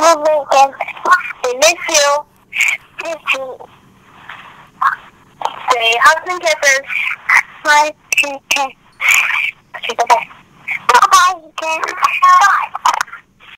a weekend. We miss you. Miss you. Say hugs and kisses. Bye. Okay.